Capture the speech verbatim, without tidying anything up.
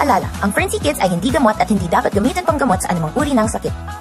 Paalala, ang FERN-C kidz ay hindi gamot at hindi dapat gamitin panggamot sa anumang uri ng sakit.